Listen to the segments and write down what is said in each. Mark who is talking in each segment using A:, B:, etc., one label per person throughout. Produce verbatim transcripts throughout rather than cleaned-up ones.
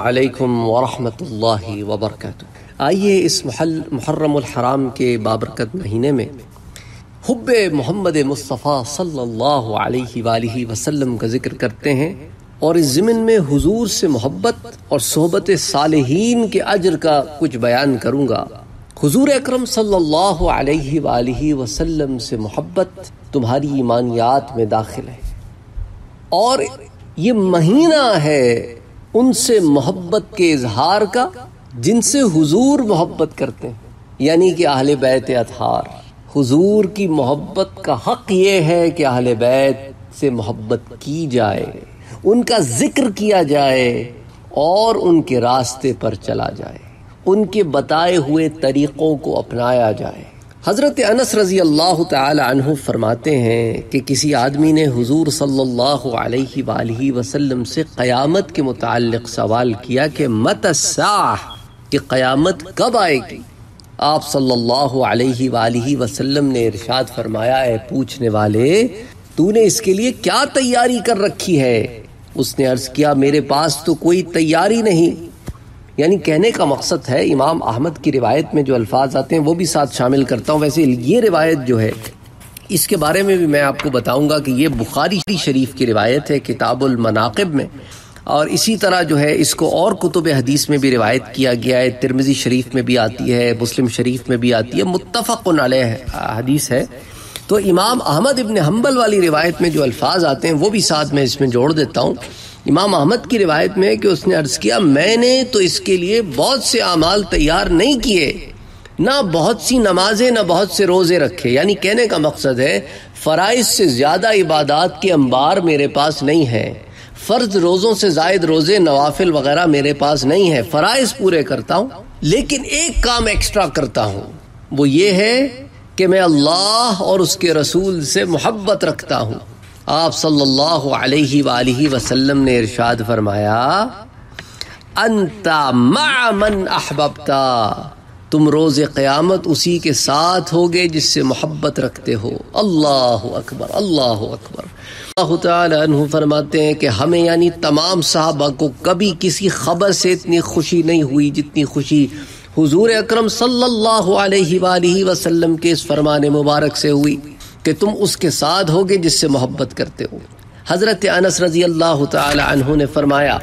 A: علیکم ورحمۃ اللہ وبرکاتہ۔ آئیے اس محرم الحرام کے بابرکت مہینے میں حب محمد مصطفیٰ صلی اللہ علیہ وآلہ وسلم کا ذکر کرتے ہیں، اور اس ضمن میں حضور سے محبت اور صحبت صالحین کے اجر کا کچھ بیان کروں گا۔ حضور اکرم صلی اللہ علیہ وآلہ وسلم سے محبت تمہاری ایمانیات میں داخل ہے، اور یہ مہینہ ہے ان سے محبت کے اظہار کا جن سے حضور محبت کرتے ہیں، یعنی کہ اہل بیت اطہار۔ حضور کی محبت کا حق یہ ہے کہ اہل بیت سے محبت کی جائے، ان کا ذکر کیا جائے اور ان کے راستے پر چلا جائے، ان کے بتائے ہوئے طریقوں کو اپنایا جائے۔ حضرت انس رضی اللہ تعالی عنہ فرماتے ہیں کہ کسی آدمی نے حضور صلی اللہ علیہ وآلہ وسلم سے قیامت کے متعلق سوال کیا کہ متی الساعہ، کہ قیامت کب آئے گی؟ آپ صلی اللہ علیہ وآلہ وسلم نے ارشاد فرمایا، اے پوچھنے والے، تو نے اس کے لیے کیا تیاری کر رکھی ہے؟ اس نے عرض کیا، میرے پاس تو کوئی تیاری نہیں۔ یعنی کہنے کا مقصد ہے، امام احمد کی روایت میں جو الفاظ آتے ہیں وہ بھی ساتھ شامل کرتا ہوں۔ ویسے یہ روایت جو ہے اس کے بارے میں بھی میں آپ کو بتاؤں گا کہ یہ بخاری شریف کی روایت ہے کتاب المناقب میں، اور اسی طرح جو ہے اس کو اور کتب حدیث میں بھی روایت کیا گیا ہے، ترمذی شریف میں بھی آتی ہے، مسلم شریف میں بھی آتی ہے، متفق علیہ حدیث ہے۔ تو امام احمد ابن حنبل والی روایت میں جو الفاظ آتے ہیں وہ بھی ساتھ میں اس میں جوڑ دیتا ہوں۔ امام احمد کی روایت میں کہ اس نے عرض کیا، میں نے تو اس کے لیے بہت سے اعمال تیار نہیں کیے، نہ بہت سی نمازیں، نہ بہت سے روزے رکھے۔ یعنی کہنے کا مقصد ہے فرائض سے زیادہ عبادات کے انبار میرے پاس نہیں ہیں، فرض روزوں سے زائد روزے، نوافل وغیرہ میرے پاس نہیں ہے۔ فرائض پورے کرتا ہوں، لیکن ایک کام ایکسٹرا کرتا ہوں، وہ یہ ہے کہ میں اللہ اور اس کے رسول سے محبت رکھتا ہوں۔ آپ صلی اللہ علیہ وآلہ وسلم نے ارشاد فرمایا، انت مع من احببتا، تم روز قیامت اسی کے ساتھ ہوگے جس سے محبت رکھتے ہو۔ اللہ اکبر، اللہ اکبر۔ اللہ تعالی عنہ فرماتے ہیں کہ ہمیں یعنی تمام صحابہ کو کبھی کسی خبر سے اتنی خوشی نہیں ہوئی جتنی خوشی حضور اکرم صلی اللہ علیہ وآلہ وسلم کے اس فرمان مبارک سے ہوئی کہ تم اس کے ساتھ ہوگے جس سے محبت کرتے ہو۔ حضرت انس رضی اللہ تعالی عنہ نے فرمایا،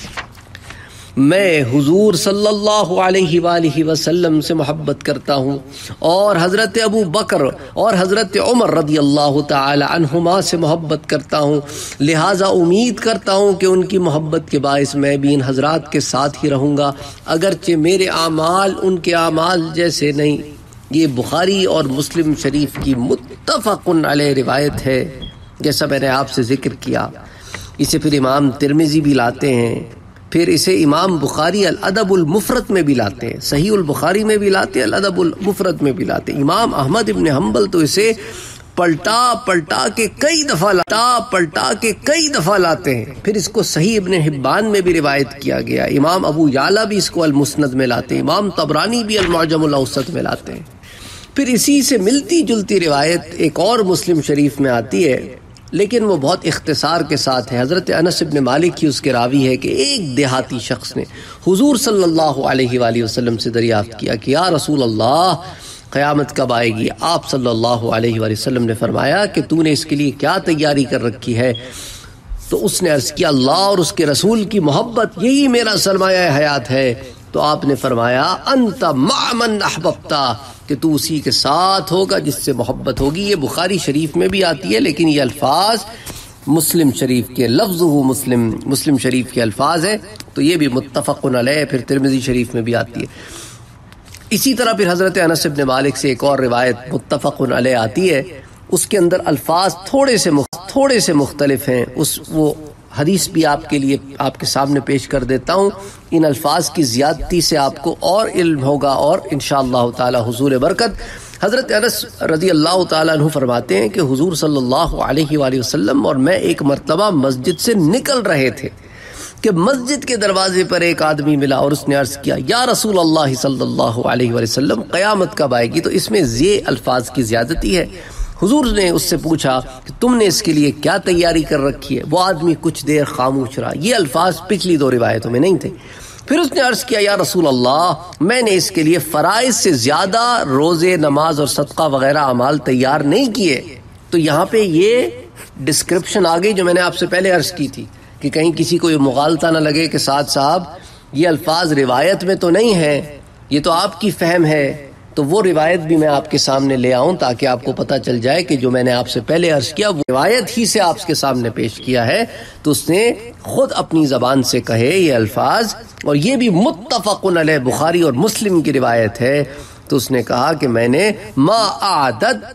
A: میں حضور صلی اللہ علیہ وآلہ وسلم سے محبت کرتا ہوں، اور حضرت ابو بکر اور حضرت عمر رضی اللہ تعالی عنہما سے محبت کرتا ہوں، لہٰذا امید کرتا ہوں کہ ان کی محبت کے باعث میں بھی ان حضرات کے ساتھ ہی رہوں گا، اگرچہ میرے اعمال ان کے اعمال جیسے نہیں۔ یہ بخاری اور مسلم شریف کی متفق علیہ روایت ہے، جیسا میں نے آپ سے ذکر کیا۔ اسے پھر امام ترمذی بھی لاتے ہیں، پھر اسے امام بخاری الادب المفرد میں بھی لاتے ہیں، صحیح البخاری میں بھی لاتے ہیں، الادب المفرد میں بھی لاتے ہیں۔ امام احمد ابن حنبل تو اسے پلٹا پلٹا کے کئی دفعہ لاتا پلٹا کے کئی دفعہ لاتے ہیں۔ پھر اس کو صحیح ابن حبان میں بھی روایت کیا گیا، امام ابو یعلا بھی اس کو المسند میں لاتے ہیں، امام طبرانی بھی المعجم الاوسط میں لاتے ہیں۔ پھر اسی سے ملتی جلتی روایت ایک اور مسلم شریف میں آتی ہے، لیکن وہ بہت اختصار کے ساتھ ہے۔ حضرت انس بن مالک ہی اس کے راوی ہے کہ ایک دیہاتی شخص نے حضور صلی اللہ علیہ وآلہ وسلم سے دریافت کیا کہ یا رسول اللہ، قیامت کب آئے گی؟ آپ صلی اللہ علیہ وآلہ وسلم نے فرمایا کہ تو نے اس کے لیے کیا تیاری کر رکھی ہے؟ تو اس نے عرض کیا، اللہ اور اس کے رسول کی محبت، یہی میرا سرمایہ حیات ہے۔ تو آپ نے فرمایا، انت مع من احببتا، کہ تو اسی کے ساتھ ہوگا جس سے محبت ہوگی۔ یہ بخاری شریف میں بھی آتی ہے، لیکن یہ الفاظ مسلم شریف کے، لفظ وہ مسلم مسلم شریف کے الفاظ ہیں، تو یہ بھی متفق علیہ پھر ترمذی شریف میں بھی آتی ہے۔ اسی طرح پھر حضرت انس بن مالک سے ایک اور روایت متفق علیہ آتی ہے، اس کے اندر الفاظ تھوڑے سے تھوڑے سے مختلف ہیں۔ اس وہ حدیث بھی آپ کے لیے آپ کے سامنے پیش کر دیتا ہوں، ان الفاظ کی زیادتی سے آپ کو اور علم ہوگا، اور انشاءاللہ تعالی حضور برکت۔ حضرت انس رضی اللہ تعالیٰ عنہ فرماتے ہیں کہ حضور صلی اللہ علیہ وآلہ وسلم اور میں ایک مرتبہ مسجد سے نکل رہے تھے کہ مسجد کے دروازے پر ایک آدمی ملا، اور اس نے عرض کیا، یا رسول اللہ صلی اللہ علیہ وآلہ وسلم، قیامت کب آئے گی؟ تو اس میں یہ الفاظ کی زیادتی ہے۔ حضور نے اس سے پوچھا کہ تم نے اس کے لیے کیا تیاری کر رکھی ہے؟ وہ آدمی کچھ دیر خاموش رہا۔ یہ الفاظ پچھلی دو روایتوں میں نہیں تھے۔ پھر اس نے عرض کیا یا رسول اللہ میں نے اس کے لیے فرائض سے زیادہ روزے نماز اور صدقہ وغیرہ اعمال تیار نہیں کیے. تو یہاں پہ یہ ڈسکرپشن آ گئی جو میں نے آپ سے پہلے عرض کی تھی کہ کہیں کسی کو یہ مغالطہ نہ لگے کہ سعد صاحب یہ الفاظ روایت میں تو نہیں ہیں، یہ تو آپ کی فہم ہے. تو وہ روایت بھی میں آپ کے سامنے لے آؤں تاکہ آپ کو پتہ چل جائے کہ جو میں نے آپ سے پہلے عرض کیا وہ روایت ہی سے آپ کے سامنے پیش کیا ہے. تو اس نے خود اپنی زبان سے کہے یہ الفاظ، اور یہ بھی متفق علیہ بخاری اور مسلم کی روایت ہے. تو اس نے کہا کہ میں نے ما اعددت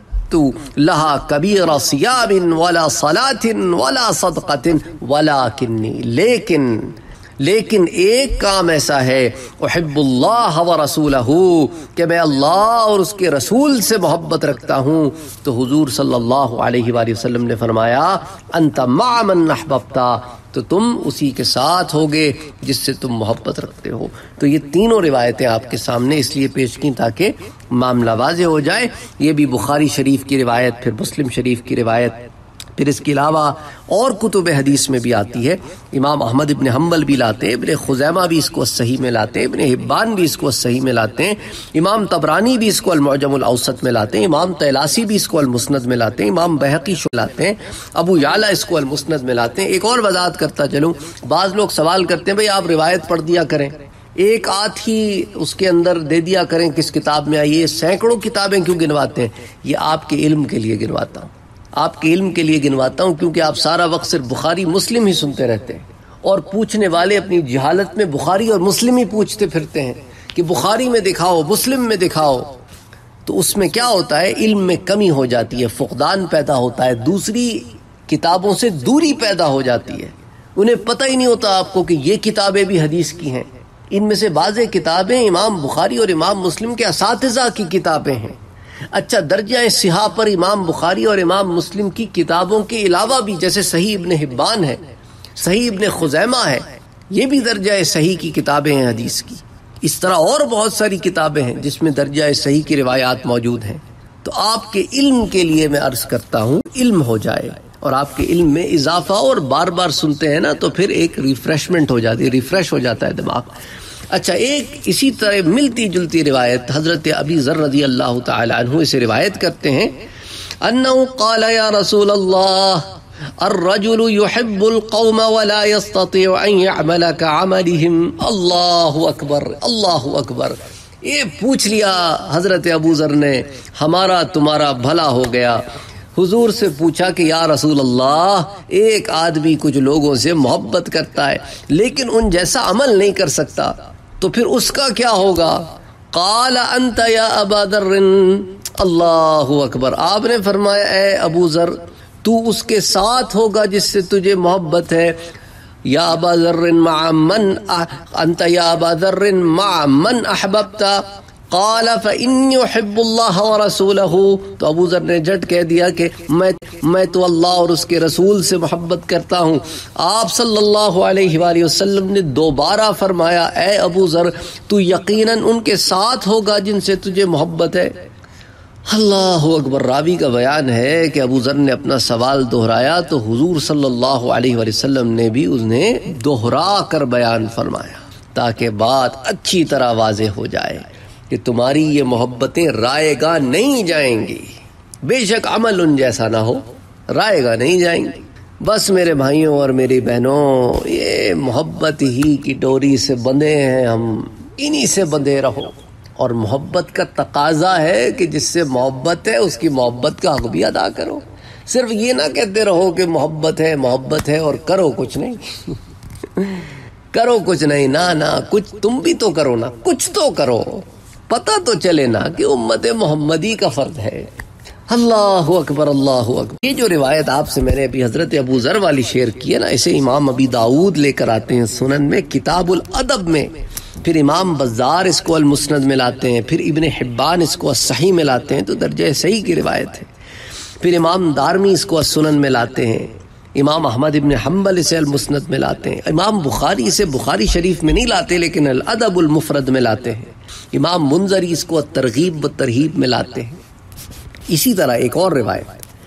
A: لہا کبیر صیام ولا صلاۃ ولا صدقۃ ولکنی، لیکن لیکن ایک کام ایسا ہے احب اللہ و رسولہ کہ میں اللہ اور اس کے رسول سے محبت رکھتا ہوں. تو حضور صلی اللہ علیہ وآلہ وسلم نے فرمایا انت مع من احببت، تو تم اسی کے ساتھ ہوگے جس سے تم محبت رکھتے ہو. تو یہ تینوں روایتیں آپ کے سامنے اس لیے پیش کی تاکہ معاملہ واضح ہو جائے. یہ بھی بخاری شریف کی روایت، پھر مسلم شریف کی روایت، پھر اس کے علاوہ اور کتب حدیث میں بھی آتی ہے. امام احمد ابن حنبل بھی لاتے ہیں، ابن خزیمہ بھی اس کو صحیح میں لاتے ہیں، ابن حبان بھی اس کو صحیح میں لاتے ہیں، امام طبرانی بھی اس کو المعجم الاوسط میں لاتے ہیں، امام طیلاسی بھی اس کو المسند میں لاتے ہیں، امام بہقی شو لاتے ہیں، ابو یعلا اس کو المسند میں لاتے ہیں. ایک اور وضاحت کرتا چلوں، بعض لوگ سوال کرتے ہیں بھئی آپ روایت پڑھ دیا کریں، ایک آدھ ہی اس کے اندر دے دیا کریں کس کتاب میں آئی ہے، سینکڑوں کتابیں کیوں گنواتے ہیں؟ یہ آپ کے علم کے لیے گنواتا ہوں، آپ کے علم کے لیے گنواتا ہوں کیونکہ آپ سارا وقت صرف بخاری مسلم ہی سنتے رہتے ہیں، اور پوچھنے والے اپنی جہالت میں بخاری اور مسلم ہی پوچھتے پھرتے ہیں کہ بخاری میں دکھاؤ، مسلم میں دکھاؤ. تو اس میں کیا ہوتا ہے، علم میں کمی ہو جاتی ہے، فقدان پیدا ہوتا ہے، دوسری کتابوں سے دوری پیدا ہو جاتی ہے. انہیں پتہ ہی نہیں ہوتا آپ کو کہ یہ کتابیں بھی حدیث کی ہیں. ان میں سے بعض کتابیں امام بخاری اور امام مسلم کے اساتذہ کی کتابیں ہیں. اچھا، درجہ صحاح پر امام بخاری اور امام مسلم کی کتابوں کے علاوہ بھی جیسے صحیح ابن حبان ہے، صحیح ابن خزیمہ ہے، یہ بھی درجہ صحیح کی کتابیں ہیں حدیث کی. اس طرح اور بہت ساری کتابیں ہیں جس میں درجہ صحیح کی روایات موجود ہیں. تو آپ کے علم کے لیے میں عرض کرتا ہوں علم ہو جائے اور آپ کے علم میں اضافہ، اور بار بار سنتے ہیں نا تو پھر ایک ریفریشمنٹ ہو جاتی ہے، ریفریش ہو جاتا ہے دماغ. اچھا، ایک اسی طرح ملتی جلتی روایت حضرت ابی ذر رضی اللہ تعالی عنہ سے روایت کرتے ہیں انہو قال یا رسول اللہ الرجل يحب القوم ولا يستطيع ان يعمل كعملهم. اللہ اکبر، اللہ اکبر. یہ پوچھ لیا حضرت ابو ذر نے، ہمارا تمہارا بھلا ہو گیا. حضور سے پوچھا کہ یا رسول اللہ ایک آدمی کچھ لوگوں سے محبت کرتا ہے لیکن ان جیسا عمل نہیں کر سکتا، تو پھر اس کا کیا ہوگا؟ قال انت یا ابا ذر. اللہ اکبر. آپ نے فرمایا اے ابو ذر تو اس کے ساتھ ہوگا جس سے تجھے محبت ہے. یا ابا ذر مع من انت یا ابا ذر مع من احببت. قال فإني أحب الله ورسوله. تو ابو ذر نے جھٹ کہہ دیا کہ میں میں تو اللہ اور اس کے رسول سے محبت کرتا ہوں. آپ صلی اللہ علیہ وآلہ وسلم نے دوبارہ فرمایا اے ابو ذر تو یقیناً ان کے ساتھ ہوگا جن سے تجھے محبت ہے. اللہ اکبر. راوی کا بیان ہے کہ ابو ذر نے اپنا سوال دہرایا تو حضور صلی اللہ علیہ وآلہ وسلم نے بھی انہیں دہرا کر بیان فرمایا تاکہ بات اچھی طرح واضح ہو جائے کہ تمہاری یہ محبتیں رائے گاہ نہیں جائیں گی. بے شک عمل ان جیسا نہ ہو، رائے گاہ نہیں جائیں گی. بس میرے بھائیوں اور میری بہنوں، یہ محبت ہی کی ڈوری سے بندھے ہیں ہم، انہی سے بندھے رہو. اور محبت کا تقاضا ہے کہ جس سے محبت ہے اس کی محبت کا حق بھی ادا کرو. صرف یہ نہ کہتے رہو کہ محبت ہے محبت ہے اور کرو کچھ نہیں. کرو کچھ نہیں، نہ نہ کچھ تم بھی تو کرو نا، کچھ تو کرو، پتہ تو چلے نا کہ امت محمدی کا فرد ہے. اللہ اکبر، اللہ اکبر. یہ جو روایت آپ سے میں نے ابھی حضرت ابو ذر والی شیئر کی ہے نا، اسے امام ابی داؤد لے کر آتے ہیں سنن میں کتاب الادب میں، پھر امام بزار اس کو المسند میں لاتے ہیں، پھر ابن حبان اس کو صحیح میں لاتے ہیں تو درجہ صحیح کی روایت ہے. پھر امام دارمی اس کو سنن میں لاتے ہیں، امام احمد ابن حنبل اسے المسند میں لاتے ہیں، امام بخاری اسے بخاری شریف میں نہیں لاتے لیکن الادب المفرد میں لاتے ہیں، امام منذری اس کو ترغیب و ترہیب میں لاتے ہیں. اسی طرح ایک اور روایت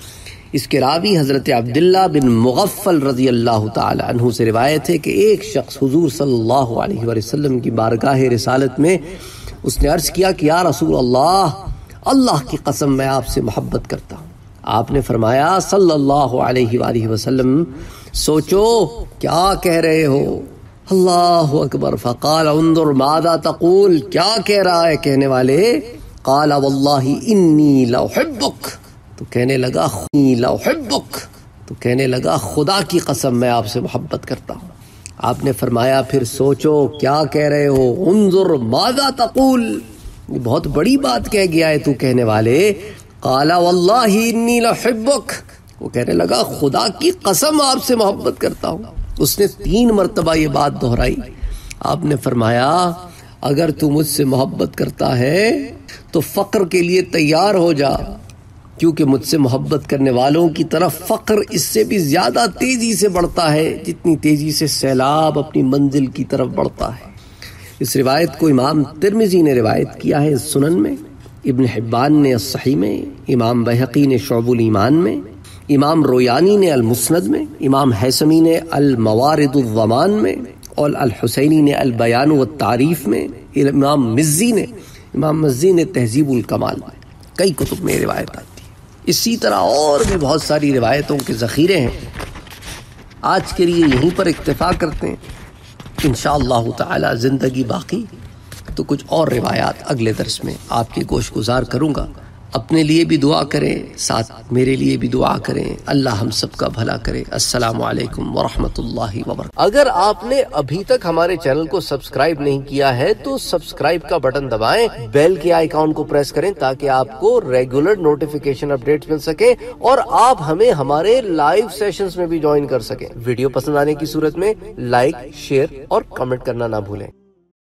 A: اس کے راوی حضرت عبداللہ بن مغفل رضی اللہ تعالی عنہ سے روایت ہے کہ ایک شخص حضور صلی اللہ علیہ وآلہ وسلم کی بارگاہ رسالت میں اس نے عرض کیا کہ یا رسول اللہ، اللہ کی قسم میں آپ سے محبت کرتا ہوں۔ آپ نے فرمایا صلی اللہ علیہ وآلہ وسلم، سوچو کیا کہہ رہے ہو؟ اللہ اکبر۔ فقال انظر ماذا تقول، کیا کہہ رہا ہے کہنے والے؟ قال واللہ انی لأحبک، تو کہنے لگا انی لأحبک، تو کہنے لگا خدا کی قسم میں آپ سے محبت کرتا ہوں۔ آپ نے فرمایا پھر سوچو کیا کہہ رہے ہو؟ انظر ماذا تقول، یہ بہت بڑی بات کہہ گیا ہے تو کہنے والے۔ قال واللہ انی لأحبک، وہ کہنے لگا خدا کی قسم آپ سے محبت کرتا ہوں۔ اس نے تین مرتبہ یہ بات دہرائی۔ آپ نے فرمایا اگر تو مجھ سے محبت کرتا ہے تو فقر کے لیے تیار ہو جا، کیونکہ مجھ سے محبت کرنے والوں کی طرف فقر اس سے بھی زیادہ تیزی سے بڑھتا ہے جتنی تیزی سے سیلاب اپنی منزل کی طرف بڑھتا ہے۔ اس روایت کو امام ترمذی نے روایت کیا ہے سنن میں، ابن حبان نے الصحیح میں، امام بہقی نے شعب الایمان میں، امام رویانی نے المسند میں، امام حیثمی نے الموارد الضمان میں، اور الحسینی نے البیان والتعریف میں، امام مزی نے امام مزی نے تہذیب الکمال میں، کئی کتب میں روایت آتی ہے۔ اسی طرح اور بھی بہت ساری روایتوں کے ذخیرے ہیں۔ آج کے لیے یہیں پر اکتفا کرتے ہیں، انشاءاللہ تعالی زندگی باقی تو کچھ اور روایات اگلے درس میں آپ کے گوش گزار کروں گا۔ اپنے لیے بھی دعا کریں، ساتھ میرے لیے بھی دعا کریں، اللہ ہم سب کا بھلا کرے۔ السلام علیکم ورحمۃ اللہ وبرکاتہ۔ اگر آپ نے ابھی تک ہمارے چینل کو سبسکرائب نہیں کیا ہے تو سبسکرائب کا بٹن دبائیں، بیل کے آئیکن کو پریس کریں تاکہ آپ کو ریگولر نوٹیفیکیشن اپڈیٹس مل سکے اور آپ ہمیں ہمارے لائیو سیشنز میں بھی جوائن کر سکیں۔ ویڈیو پسند آنے کی صورت میں لائک، شیئر اور کمنٹ کرنا نہ بھولیں۔